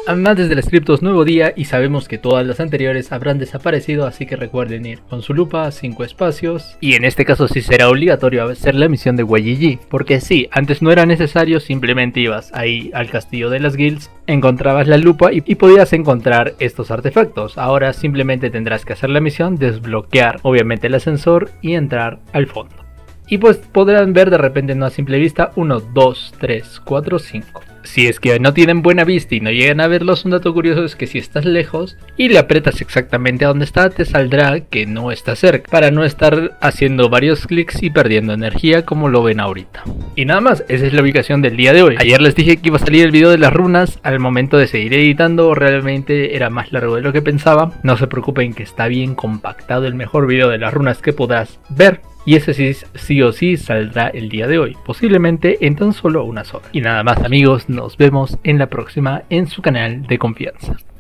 Amantes del scripto, nuevo día y sabemos que todas las anteriores habrán desaparecido, así que recuerden ir con su lupa, 5 espacios. Y en este caso sí será obligatorio hacer la misión de Huayigi, porque sí, antes no era necesario, simplemente ibas ahí al castillo de las guilds, encontrabas la lupa y podías encontrar estos artefactos. Ahora simplemente tendrás que hacer la misión, desbloquear obviamente el ascensor y entrar al fondo. Y pues podrán ver de repente no a simple vista 1, 2, 3, 4, 5. Si es que no tienen buena vista y no llegan a verlos, un dato curioso es que si estás lejos y le aprietas exactamente a donde está, te saldrá que no está cerca, para no estar haciendo varios clics y perdiendo energía como lo ven ahorita. Y nada más, esa es la ubicación del día de hoy. Ayer les dije que iba a salir el video de las runas, al momento de seguir editando realmente era más largo de lo que pensaba. No se preocupen que está bien compactado, el mejor video de las runas que podrás ver. Y ese sí o sí saldrá el día de hoy, posiblemente en tan solo unas horas. Y nada más amigos, nos vemos en la próxima en su canal de confianza.